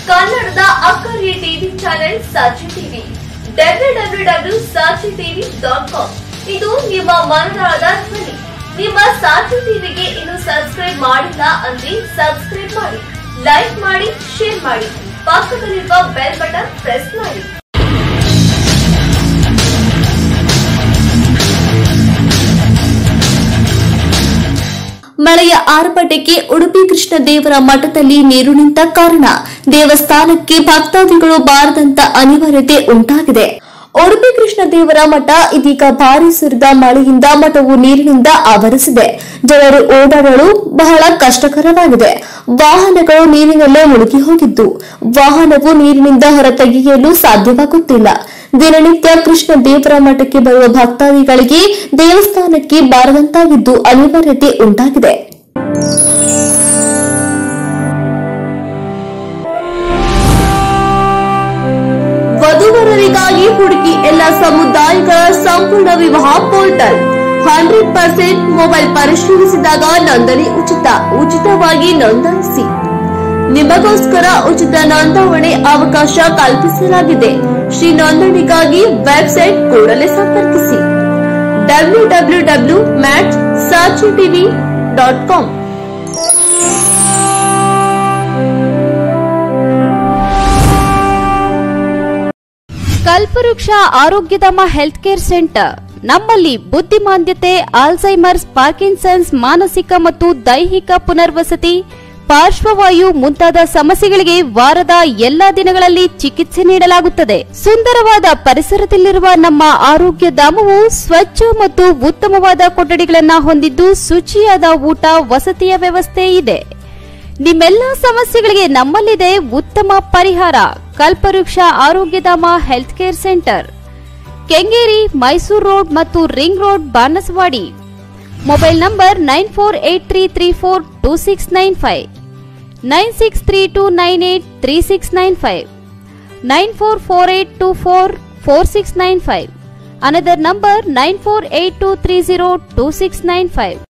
ಕನ್ನಡದ ಅಕ್ಕರೆ TV channel ಸಾಕ್ಷಿ TV www.saachitv.com ಇದು ನಿಮ್ಮ ಮನದಾಳದ ಧ್ವನಿ. ನಿಮ್ಮ ಸಾಕ್ಷಿ ಟಿವಿಗೆ ಇನ್ನು ಸಬ್ಸ್ಕ್ರೈಬ್ ಮಾಡಿಲ್ಲ ಅಂದ್ರೆ ಸಬ್ಸ್ಕ್ರೈಬ್ ಮಾಡಿ, ಲೈಕ್ ಮಾಡಿ, ಶೇರ್ ಮಾಡಿ, ಪಕ್ಕದಲ್ಲಿರುವ ಬೆಲ್ ಬಟನ್ ಪ್ರೆಸ್ ಮಾಡಿ. ಮಳೆಯ ಆರ್ಭಟಕ್ಕೆ ಉಡುಪಿ ಕೃಷ್ಣ ದೇವರ ಮಠದಲ್ಲಿ ನೀರು ನಿಂತ ಕಾರಣ ದೇವಸ್ಥಾನಕ್ಕೆ ಭಕ್ತಾದಿಗಳು ಬಾರದಂತ ಅನಿವಾರ್ಯತೆ ಉಂಟಾಗಿದೆ. ಉಡುಪಿ ಕೃಷ್ಣ ದೇವರ ಮಠ ಇದೀಗ ಭಾರೀ ಸುರಿದ ಮಳೆಯಿಂದ ಮಠವು ನೀರಿನಿಂದ ಆವರಿಸಿದೆ. ಜನರು ಓಡಾಡಲು ಬಹಳ ಕಷ್ಟಕರವಾಗಿದೆ. ವಾಹನಗಳು ನೀರಿನಲ್ಲೇ ಮುಳುಗಿ ಹೋಗಿದ್ದು ವಾಹನವು ನೀರಿನಿಂದ ಹೊರತೆಗೆಯಲು ಸಾಧ್ಯವಾಗುತ್ತಿಲ್ಲ. ದಿನನಿತ್ಯ ಕೃಷ್ಣ ದೇವರ ಮಠಕ್ಕೆ ಬರುವ ಭಕ್ತಾದಿಗಳಿಗೆ ದೇವಸ್ಥಾನಕ್ಕೆ ಬಾರದಂತಾಗಿದ್ದು ಅನಿವಾರ್ಯತೆ ಉಂಟಾಗಿದೆ. ವಧುವರರಿಗಾಗಿ ಹುಡುಕಿ ಎಲ್ಲ ಸಮುದಾಯಗಳ ಸಂಪೂರ್ಣ ವಿವಾಹ ಪೋರ್ಟಲ್ 100% ಮೊಬೈಲ್ ಪರಿಶೀಲಿಸಿದಾಗ ನೋಂದಣಿ ಉಚಿತವಾಗಿ ನೋಂದಾಯಿಸಿ. ನಿಮಗೋಸ್ಕರ ಉಚಿತ ನೋಂದಾವಣೆ ಅವಕಾಶ ಕಲ್ಪಿಸಲಾಗಿದೆ. ಶ್ರೀ ನೋಂದಣಿಗಾಗಿ ವೆಬ್ಸೈಟ್ ಕೂಡಲೇ ಸಂಪರ್ಕಿಸಿ www.saachitv.com. ಕಲ್ಪವೃಕ್ಷ ಆರೋಗ್ಯಧಾಮ ಹೆಲ್ತ್ ಕೇರ್ ಸೆಂಟರ್. ನಮ್ಮಲ್ಲಿ ಬುದ್ಧಿಮಾಂದ್ಯತೆ, ಆಲ್ಝೈಮರ್ಸ್, ಪಾರ್ಕಿನ್ಸನ್ಸ್, ಮಾನಸಿಕ ಮತ್ತು ದೈಹಿಕ ಪುನರ್ವಸತಿ, ಪಾರ್ಶ್ವವಾಯು ಮುಂತಾದ ಸಮಸ್ಯೆಗಳಿಗೆ ವಾರದ ಎಲ್ಲಾ ದಿನಗಳಲ್ಲಿ ಚಿಕಿತ್ಸೆ ನೀಡಲಾಗುತ್ತದೆ. ಸುಂದರವಾದ ಪರಿಸರದಲ್ಲಿರುವ ನಮ್ಮ ಆರೋಗ್ಯ ಧಾಮವು ಸ್ವಚ್ಛ ಮತ್ತು ಉತ್ತಮವಾದ ಕೊಠಡಿಗಳನ್ನು ಹೊಂದಿದ್ದು ಶುಚಿಯಾದ ಊಟ ವಸತಿಯ ವ್ಯವಸ್ಥೆ ಇದೆ. ನಿಮ್ಮೆಲ್ಲ ಸಮಸ್ಯೆಗಳಿಗೆ ನಮ್ಮಲ್ಲಿದೆ ಉತ್ತಮ ಪರಿಹಾರ. Kalpavriksha Arogyadhama health care centre, Kengeri, Mysuru road ಮತ್ತು ring road, Banaswadi. Mobile number 9483342695, 9632983695, 9448244695. Another number 9482302695.